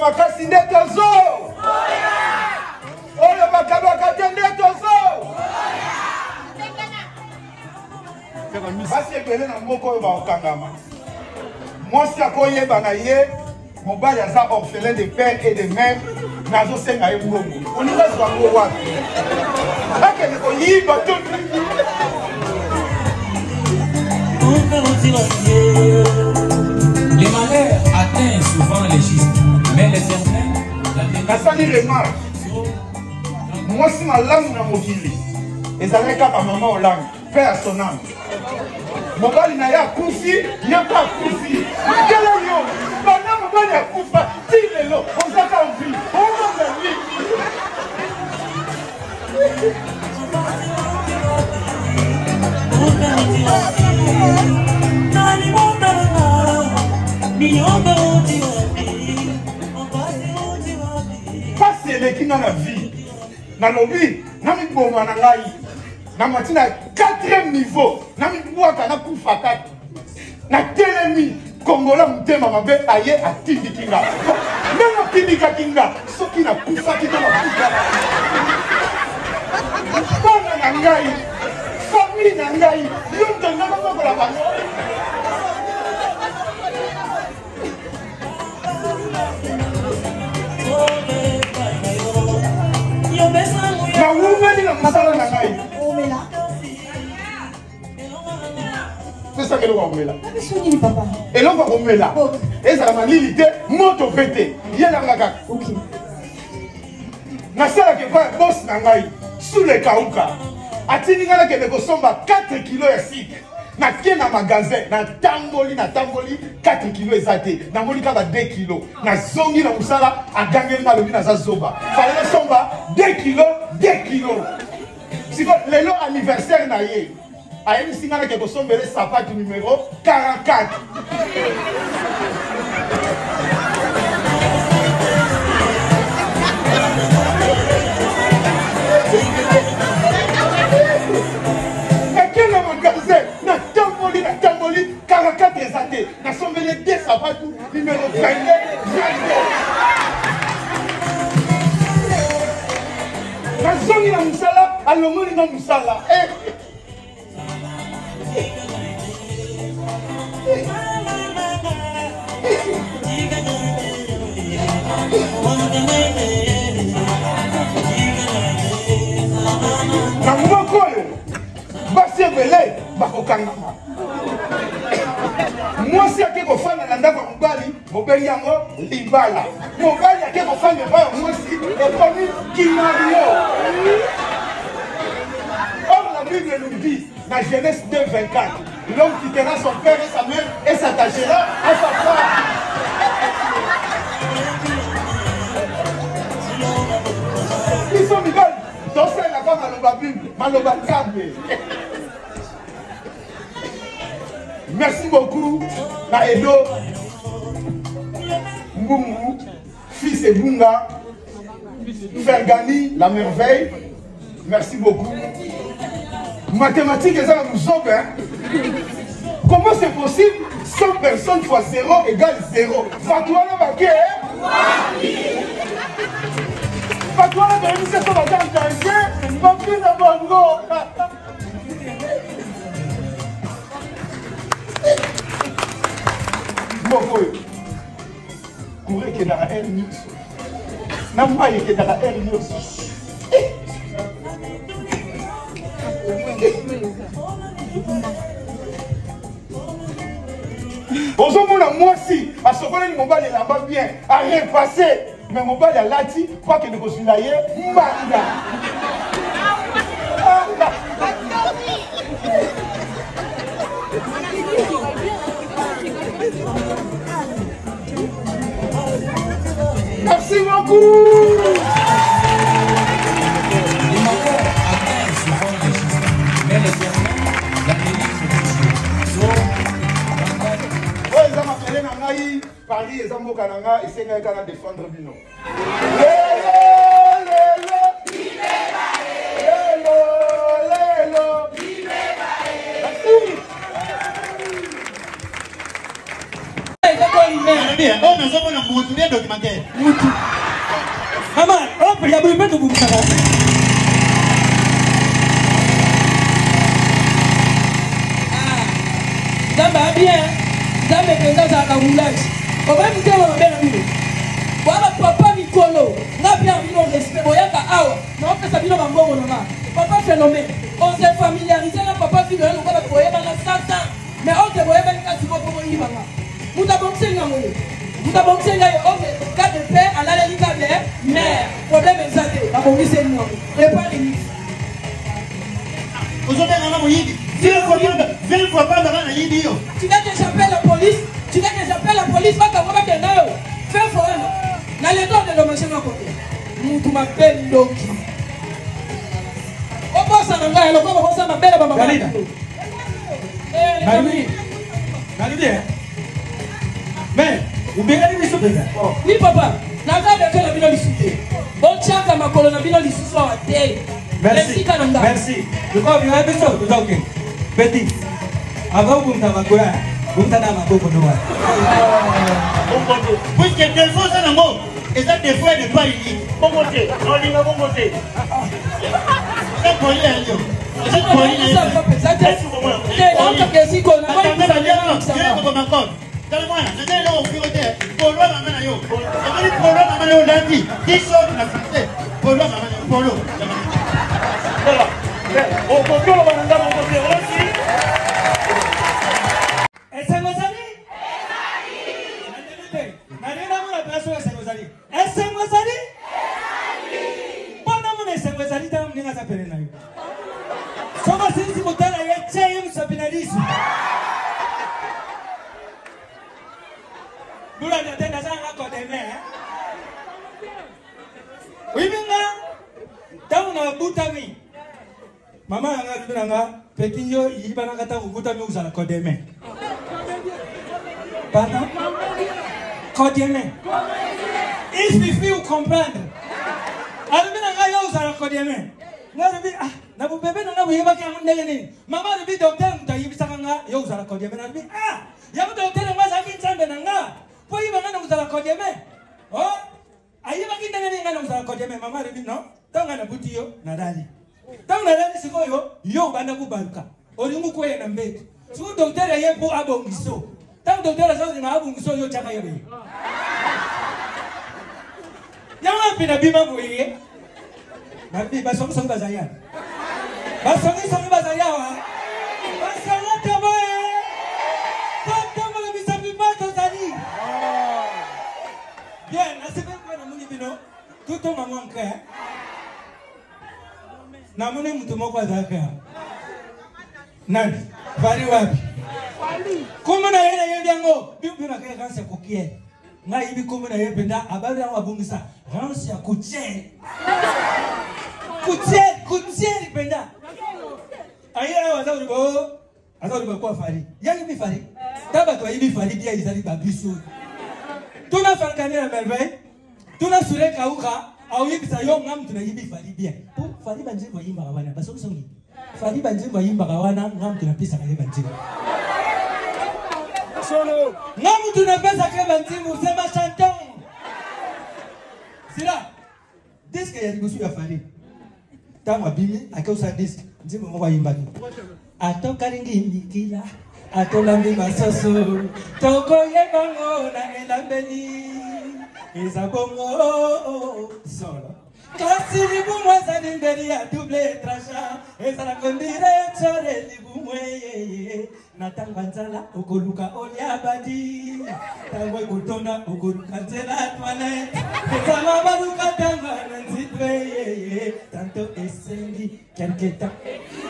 makasi nde tozo. Oyo bakabaka te nde tozo. Basi ebele na moko oyo baokangama. Mwasi akoyeba na ye mobali aza orphelin de père et de mère nazosenga ye mbongo. Oninga zwango wapi? Akende koyiba to. Les malheurs atteignent souvent les justes, mais les certains, nasali remarque. Mwasi malamu na mokili ezalaki kaka mama Hollande mpe ya son âme. Mobali na ye akufi ye mpe akufi. Kele yo bana mobali akufa ti lelo ozaka mvi omonga nini? Pasi eleki nga na vie nalobi namiboma na ngai na mati na 4e niveau namibwaka nakufa kati na telemi kongola motema mabe aye atindiki nga ndenge atindikaki nga soki nakufaki to nakufa bana na ngai famille na ngai yo ntonga bakokola bango. Na wumeli na masala na ngai. Omela. C'est ça que nous omela. Soni papa. Et l'on va omela. Et ça m'a limité moto pété. Bien na kaka. OK. Na sala ke pa boss na ngai sous le kauka. Atini ngala ke ko somba 4 kilos ya sucre. Na kie na magasin na tamboli 4 kilos ezate. Na moni ka ba 2 kilos. Na zongi na musala agangeli na lobi na za zoba. Fallait somba 2 kilos. Siko lelo anniversaire na ye. Ayebi singana ke ko sombele sapato numéro 44. Na tamboli 44 ezate. Na sombele 2 sapato numéro 22. Na zongi na musala alongoli na musala. Na moko oyo basi ebele bakokangama. Mwasi ake kofanda na ndako ya mobali mobeli yango libala. Mobali ake kofanda epai ya mwasi ekomi kimario. Or la Bible nous dit dans Genèse 2:24, l'homme quittera son père et sa mère et s'attachera à sa femme. Ils sont mignons. Donc c'est la femme à la Bible, maloba kambe. Merci beaucoup, na Edo, Mbungu, fils et Bunga, Fergani, la merveille. Merci beaucoup. Mathématiques, ça nous sauve. Comment c'est possible 100 personnes fois 0 égale 0. Fatouana Baké. Fatouana Baké, c'est son bagage d'argent. Baké na bango. Mokoyo. Courez qui est dans la Air News. Namaye qui est dans la Air News. Ozomona mwasi asokoli mobali elamba bien a repassé mais mobali alati kwa ke ndekosila ye mbanda. Merci beaucoup. Paris et Zambo Kananga et c'est qu'à défendre Bino. Lélo. bien. On a besoin de montrer documentaire. Maman, on peut y avoir une pour ça. Damba bien. Damba est dans la roulage. On va me dire on va bien. Voilà papa Nicolo. N'a bien vu le respect. Boyaka awa. Non que ça vient mambo nona. Papa phénomène. On s'est familiarisé là papa qui veut nous voir boyer dans la sata. Mais on te voyait même quand tu vas pour y banga. Vous d'abord c'est ngamoulé. Vous d'abord c'est ngamoulé. OK, cas de paix à la ligue mais problème est ça. La police c'est nous. Et pas les nids. Vous avez un homme yidi. Viens fois pas dans la yidi. Tu n'as que j'appelle la police. Tu n'as que j'appelle la police pas comme bien là. Fais fort. Na le dos de l'homme chez moi côté. Mutu m'appelle Loki. O boss na ngai lo ko boss ma belle baba. Galida. Galida. Mais, vous bien allez me soutenir. Oui papa. Na ka de la bino lisute. Bon chaka makolo na bino lisuso ate. Merci. Merci. Because you have been talking. Betty. Avant vous m'tavakoya. Vous m'tana maboko no wa. Puisque des fois ça n'amo. Et ça des fois de pas ici. Bon côté. On y va bon côté. Ça pour y aller. Ça pour y aller. Soma sisi mutana ya chai msapinalisu. Bula ndatenda sana kwa deme. Wibinga tauna butami. Mama anga bibanga petinyo yibana kata butami usala kwa deme. Pardon? Kwa deme. Il suffit de comprendre. Alibina nga usala kwa deme. Ngarubi ah na bubebe na ngabu yeba kya ndege nini mama rubi docteur mutayibisa nga yo uzala kodeme na rubi ah ya docteur mwaza kintambe na nga po yiba nga uzala kodeme oh ayiba kindege nini nga uzala kodeme mama rubi no tanga na butiyo na dali tanga na dali sikoyo yo banda kubaruka olingu kweye na mbeto su docteur yepo abongiso tanga docteur sawo na abongiso yo chaka yebe yawa pina bima buye Nabi basong song bazaya. Basong song bazaya wa. Basong tamoe. Tamo le bisabi mato tani. Bien, asibe kwa na muni bino. Tuto mamanka. Na muni mtu moko azaka. Nani? Bari wapi? Kuma na yena yendango. Bibi na kaya kanse kukie. Nga hivi kuma na yependa abali ya wabungisa. Ransi ya kuche. Kutie penda. Aya wazauri bo. Azauri ba kwa fari. Yani mi fari. Taba to hivi fari dia izali babisu. Tuna fankania merveille. Tuna sure kauka au hivi sayo ngam tuna hivi fari dia. Tu fari banje kwa yimba kawana. Baso songi. Fari banje kwa yimba kawana ngam tuna pesa kale banje. Solo. Ngam tuna pesa kale banje sema chanton. Sira. Disque ya dibusu ya fari. Tama bimi akausa disc nzimo mwa yimbaki atoka ringi mikila atolambi masoso toko yebango na elambeni izabongo solo kasi libumwa za ningeri ya double trasha ezala kondire chore libumwe na tangwanzala okoluka oliabadi tangwe kutonda okoluka nzela toilette ezala baluka tangwana nzitwe tanto esengi quelque temps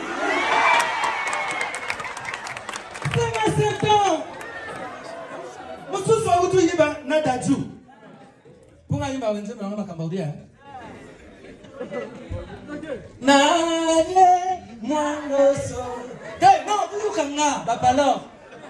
c'est certain mususu autu yiba na daju punga yimba wenze mwana makamaudia Nale mwangoso. Hey, no, tu kanga, babalo.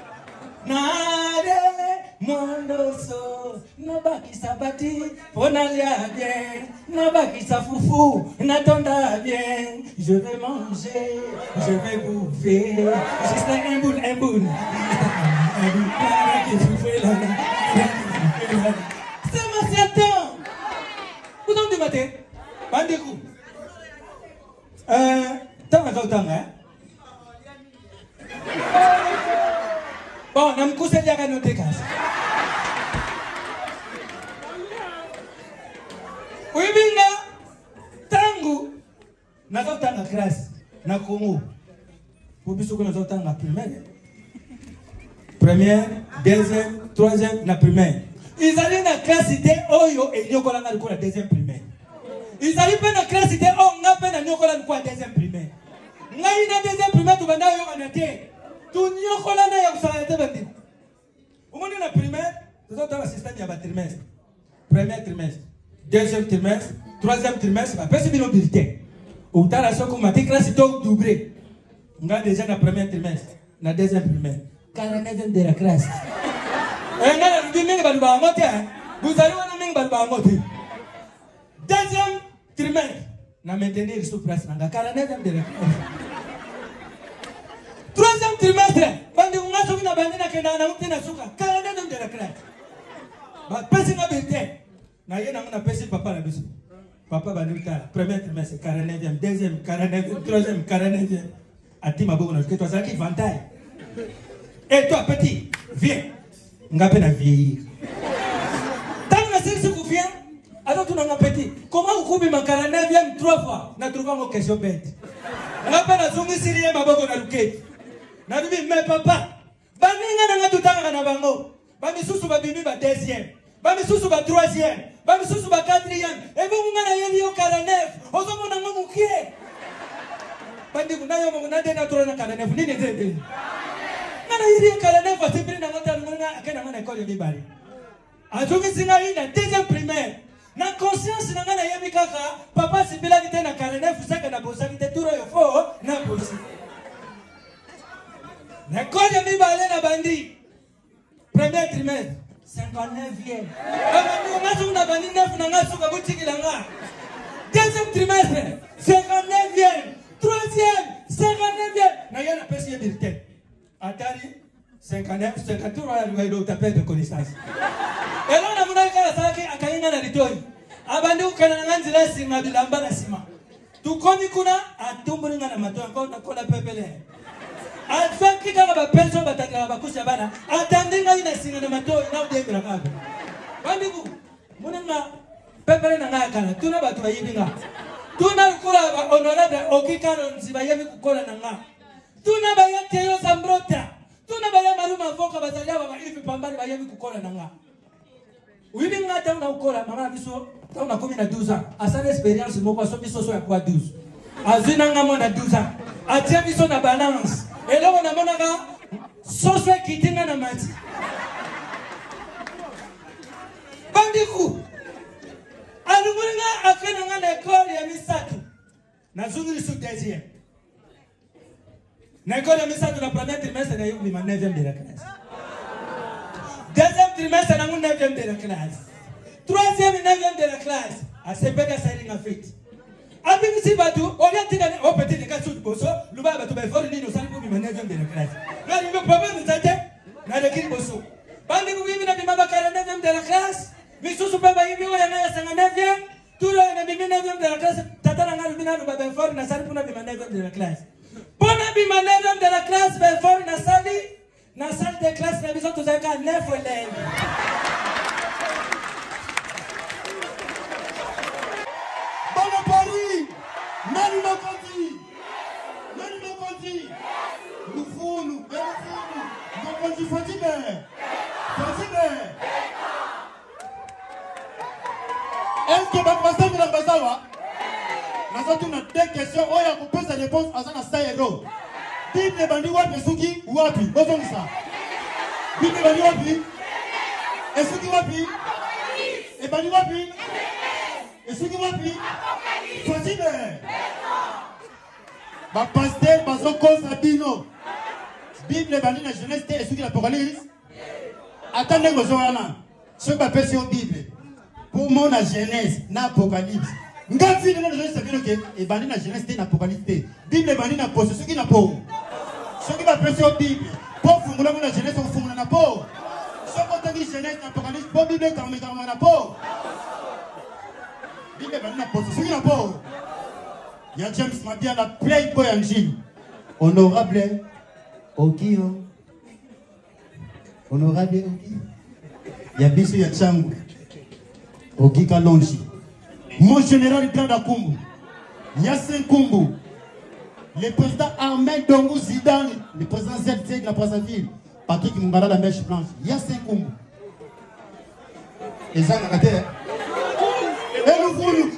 Nale mwangoso. Nabaki sabati, ponalia bien. Nabaki sa foufou, natonda bien. Je vais manger, je vais bouffer. Juste un boule, un boule. Un boule, qui souffle là. utanga, hein? Bon, na mkuse liaka note kasi. Uibinga, tangu, nazo utanga classe, na Congo. Ubisu kuna nazo utanga primaire. Première, deuxième, troisième, na primaire. Ils allaient na classe de Oyo et Nyokola na la deuxième primaire. Ils allaient pas na classe de O, n'a pas na Nyokola na deuxième primaire. N'a na deuxième primaire, tu vas na yo anate. Tu Nyokola na yo s'arrêter bandi. Au moment de la primaire, nous avons un système de trimestre. Premier trimestre, deuxième trimestre, troisième trimestre, après c'est une bulletin. Au temps la seconde matin, classe est doublée. On a déjà le premier trimestre, le deuxième primaire. 49e de la classe. Vous allez voir deuxième trimestre, on a maintenu sous place. 49e de la classe. Troisième trimestre, on a dit que 49e de la classe. Personne n'a bulletin. On a passé papa la bise. Papa va nous dire, premier trimestre, 49e, deuxième, 49e, troisième, 49e. A dit ma bonne, que toi, ça qui vantaille. Et toi, petit, viens. On va peine vieillir. Tant que c'est ce qu'on vient, alors tu n'as petit. Comment vous coupez ma 49e 3 fois? N'a trouvé une question bête. On va peine à zoomer syrien, ma bonne, à l'ouquet. N'a dit, mais papa, Baninga n'a tout à l'heure à Bango. Bamisou va bibi, deuxième. Bamisou va troisième. Bamisou va quatrième. Et vous, vous n'avez pas 49. Aux hommes, on a mon mouquier. Bandi, vous n'avez pas de 49. Ni les aider. Deuxième primaire, na conscience na ngana yemi kaka papa sibila kite na 49 saka na bosa kite turo yo fo na bosi na kole mi bale na bandi premier trimestre 59e abandi ngasu na bandi 9 na ngasu ka butikila nga deuxième trimestre 59e troisième 59e na yana pesi ya bulletin Atari 59, 53, il a tapé de connaissance. Et là, on a vu que ça a été un ritori. Abandé au Canada, il a signé de l'embarrassement. Tout comme il a tombé dans la matin, encore dans la pépélé. À chaque fois qu'il y a une personne qui a été couché à Bana, attendez, il a signé de matin, il a été grave. Bandez-vous, mon ami, pépélé n'a pas de tout n'a pas de yébiga. Tout n'a pas honorable, aucun canon, si va y avoir cola n'a. Tout n'a pas été au Sambrota. Tout n'a pas été maru voka bazalia baba hivi pambani bayebi kukola nanga. Uibi ngata una ukola mama biso ta una 12 ans. Asana expérience moko so biso so ya kwa 12. Azina ngamo na 12 ans. Atia biso na balance. Et là on a monaka so so kitinga na mati. Bandiku. Alumunga afena ngana école ya misatu. Na zungiri su deuxième. L'école de Missa de la première trimestre, elle a eu le 9e de la classe. Deuxième trimestre, elle a eu le 9e de la classe. Troisième, 9e de la classe. À ce peu de ça, en fait. Après, si Batou, on vient de dire, oh, petit, les gars, sous le bosso, le bas, tu vas faire le nid au salut pour le 9e de la classe. Là, il me propose de t'aider, dans le kit bosso. Bandi, vous vivez dans le 9e de la classe. Mais sous ce papa, il y a 9e. Tout le 9e de la classe. Tata, on a le binaire, on va faire fort, on a salle pour le 9e de la classe. Bon abi manège de la classe ben fort na salle de classe na biso tozaka 9 élèves. Bon Paris, Manu Mokondi, Lufulu, Mokondi Fatime. Est-ce que ma pasteur de la Bazawa? Nous avons deux questions. On a coupé sa réponse à sa saïdo. Bible bandi wapi esuki wapi? Bonjour ça. Bible bandi wapi? Esuki wapi? Et bandi wapi? Esuki wapi? Fatime. Ma pasteur bazo cause abino. Bible bandi na jeunesse esuki l'Apocalypse. Attendez bonjour ana. Ce que appelle sur Bible. Pour mon jeunesse na Apocalypse. Ngafi de la jeunesse sabino ke e bandi na jeunesse te na Apocalypse te. Bible bandi na poste ce qui na po. Ce qui va presser au Bible. Pour fumula na jeunesse on fumula na po. Ce qu'on t'a dit jeunesse na Apocalypse pour Bible quand na po. Bible bandi na poste ce qui na po. Il y a James Mabia, la Playboy Angel. Honorable Okio. Honorable Oki. Il y a Bissou Yachangu. Oki Kalonji. Mon général Grand Akumbu. Yassine Kumbu. Le président Ahmed Dongo Zidane. Le président ZZ de la Brazzaville. Patrick Mungala, la mèche blanche. Yassine Kumbu. Et ça, on a raté. Et nous voulons.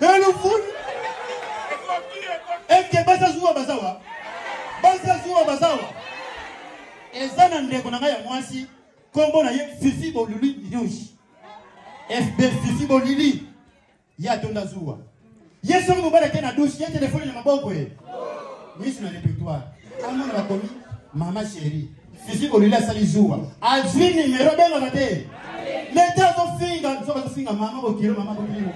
Est-ce que Basa joue à Basawa? Basa joue à Basawa. Et ça, on a dit moi aussi. Comme on a eu Fifi Bolili Nyushi. FB Fifi Bolili. Ya Tonda Zoua. Yes, on va aller dans la douche. Il y a un téléphone dans ma boque. Oui, c'est un répertoire. Comment on a commis? Maman chérie. Fifi Bolili a sali Zoua. A joué numéro bien à la tête. Les deux ont fini. Ils ont fini. Maman au kilo, maman au kilo.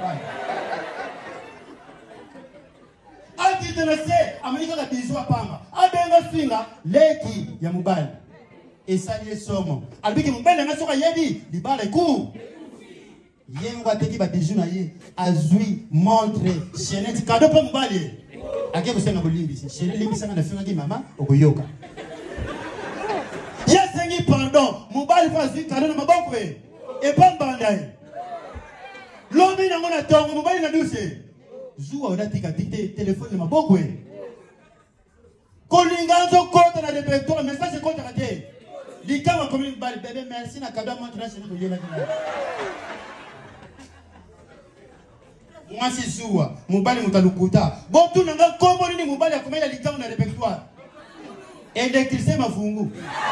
Ati tenase Amerika ka biso apanga abenga finga leki ya mubali esali esomo albiki mubali nga soka yebi libala ku yengo ateki ba bijou na ye azui montre chenette kado pa mubali ake kusenga bolimbisi chenette limbisa na finga ki mama okoyoka yesengi pardon mubali fa azui kado na maboko e pambanda lobi na ngona tongo mubali na duse Zoua on a tika dicté téléphone de ma bogue. Kolinganzo compte dans le répertoire, mais ça c'est compte à rater. L'ICA m'a commis une balle, bébé, merci, n'a qu'à montrer chez nous. Moi c'est Zoua, mon balle est moutaloukuta. Bon, tout le monde, comment on dit mon balle a commis l'ICA dans le répertoire. Électricité ma fungu.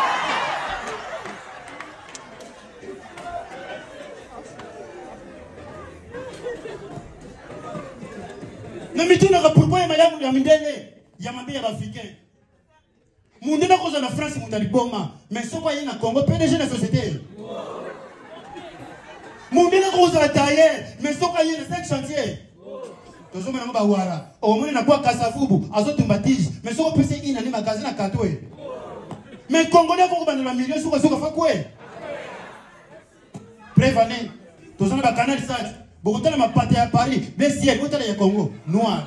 Mais tu n'as pas pourquoi il y a un mindele, il y a un pays africain. Mon Dieu, cause de la France, mon Taliboma, mais ce qu'il y a Congo, PDG de la société. Mon Dieu, cause de la taille, mais ce qu'il y a 5 chantiers. Tous les gens ont au moins n'a pas Kassafoubou, Azotumbatij, mais ce qu'on peut dire, il y a un magasin à Katoué. Mais Congolais, qu'on va dans la milieu, sur le Fakoué. Prévenez, tous les gens ont un canal sage. Beaucoup de gens ont parti à Paris, mais si elle est au Congo, noir.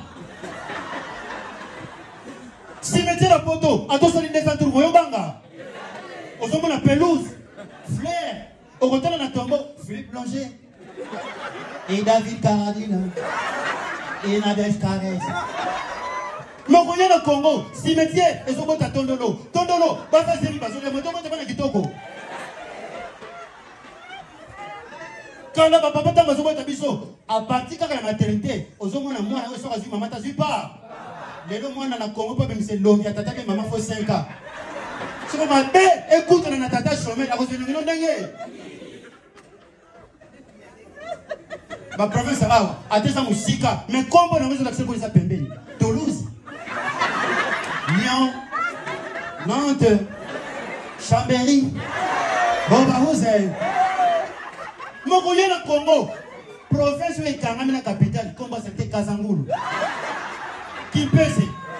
Si vous mettez la photo, attention les défenseurs, vous voyez Banga. Au sommet de la pelouse, Flair, au côté de la tombeau, Philippe Blanger. Et David Caradina. Et Nadège Carès. Mais vous voyez le Congo, cimetière, et vous mettez à Tondolo. Tondolo, pas facile, parce que les motos vont être Kitoko. Quand la papa t'a besoin de biso, à partir de la maternité, aux hommes on a moins, on sera maman t'as pas. Les hommes on a la Congo pas même c'est l'homme qui a tata maman faut 5 ans. C'est comme un écoute on a tata chômage la cause de nous dingue. Ma province là, à tes musique, mais comment on a besoin d'accès pour les appeler Toulouse, Lyon, Nantes, Chambéry, Boba-Roselle. Mon collègue au Congo, province où il y a la capitale, comme c'était Kazangoulou. Qui pèse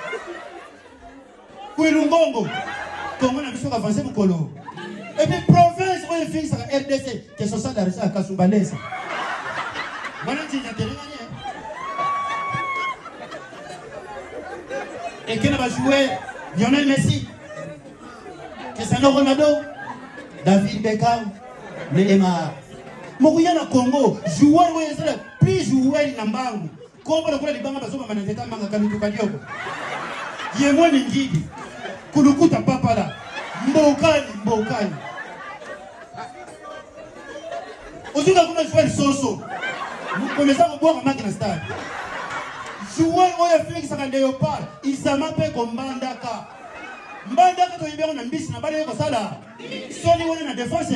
Kouilungongo, comment on a besoin d'avancer mon colo. Et puis province où il fixe la RDC, qui est sur ça d'arrêter à Kasumbalès. Voilà, tu n'as rien. Et qui va jouer Lionel Messi, Cristiano Ronaldo, David Beckham, Neymar. Mokuya na Congo, joueur wezela, plus joueur nambangu. Kombo na kula libanga basoma manateta manga kalutu kadioko. Yemwe ni ngidi. Kulukuta papala. Mbokani. Ozuka kuna joueur soso. Commençons à boire un match dans le stade. Joueur oya Félix Léopard, il s'appelle comme Mbandaka. Mbandaka to yibero na mbisi na bale ko sala. Soni wona na défense.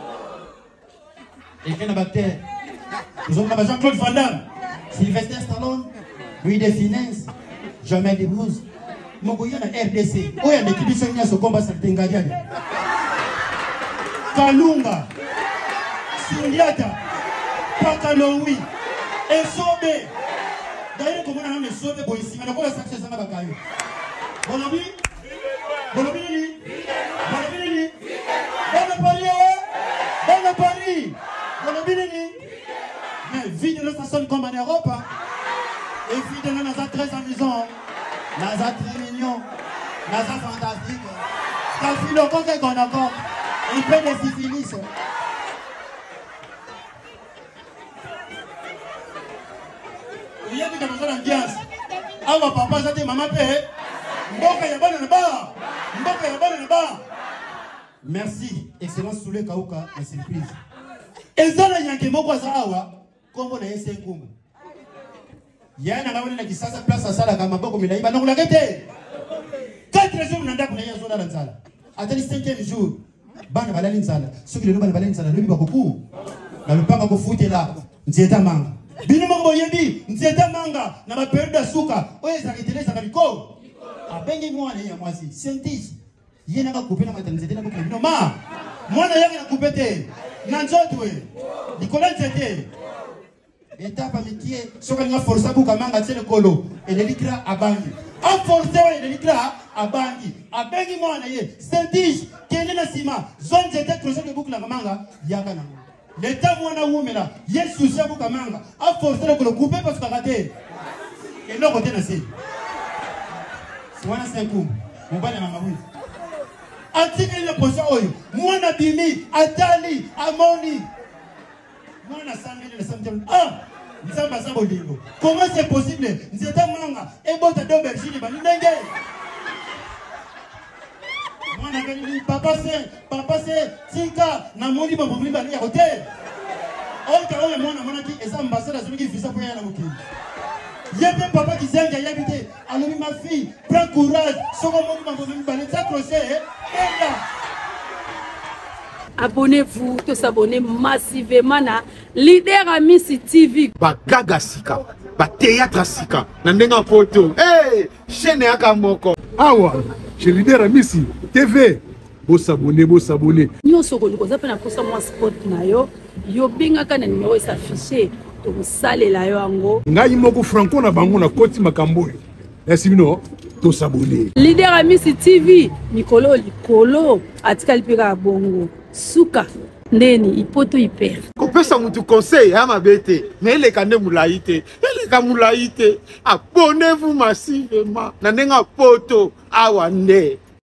Et qui est bactère? Nous avons Jean-Claude Van Damme, Sylvester Stallone, Louis de Finesse, Jamel Debbouze. Mon goyen na RDC. Où est l'équipe qui a combat sur Tengadia? Kalunga, Sundiata, Pakaloui, et Sobe. D'ailleurs, comment on a mis Sobe pour ici? Mais on a saccé ça dans la caillou. Bonobi? Paris. Mais vide le façon comme en Europe. Et vide le dans 13 amusants. ça fantastique. Staphylocoque et gonocoque. Il fait des syphilis. Il y a des gens qui ont l'ambiance. Alors papa, ça dit maman paie. Merci, Excellence Soule Kauka, la surprise. Et ça, il y a un mot à Zawa, comme on a essayé de faire. Il y a un homme qui s'est place à Sala Kamabo, comme il a dit, on l'a arrêté. 4 jours, on a dit qu'on a dans la salle. Attendez, 5e jour, Ban Valin Sala, ceux qui ne sont pas Valin Sala, le Biba beaucoup. Dans le parc, on fout là, Nzieta Manga. Binimambo Yebi, Nzieta Manga, dans ma période de Souka, où est-ce que tu es à Rico? Abengi mwana ya mwasi scientist yena ka couper na maternité na bokeli no ma mwana yake na couper te na nzotwe Nicolas Tete etapa mikie soka nga força buka manga tsele kolo elikra abangi a forcer elikra abangi abengi mwana ye scientist kene na sima zone Tete crochet de boucle na manga yaka na l'état mwana wumela yesu se buka manga a forcer kolo couper parce que raté et non côté na c'est Mwana senku, mubane mama huyu. Atiki ile posha oyo, mwana bimi, atali, amoni. Mwana sangeli na samtelo. Ah, nzamba sambo lingo. Comment c'est possible? Nzeta manga, ebota d'aubergine ba ndenge. Mwana beli papa c'est tika na moni ba mobili ba ya hotel. Oka oyo mwana ki esa ambassadeur celui qui visa pour yana mokili. Il y a bien papa qui s'est invité. Alors ma fille, prends courage. Abonnez-vous, tous abonnez massivement à Leader Amisi TV. Gaga sika, théâtre sika, nandenga poto. Hey, chaîne ya kamoko. Awa, chez Leader Amisi TV. Bo s'abonner. Nous sommes na posa moi spot na yo binga kana numéro s'afficher. Sale la yo ango ngai moko franco na bango na koti makambo esibino to s'abonner. Leader Amisi TV likolo atikali pika bongo suka ndeni ipoto hyper kopesa mutu conseil ya mabete mais ele kande mulaite abonnez-vous massivement na ndenga poto awa nde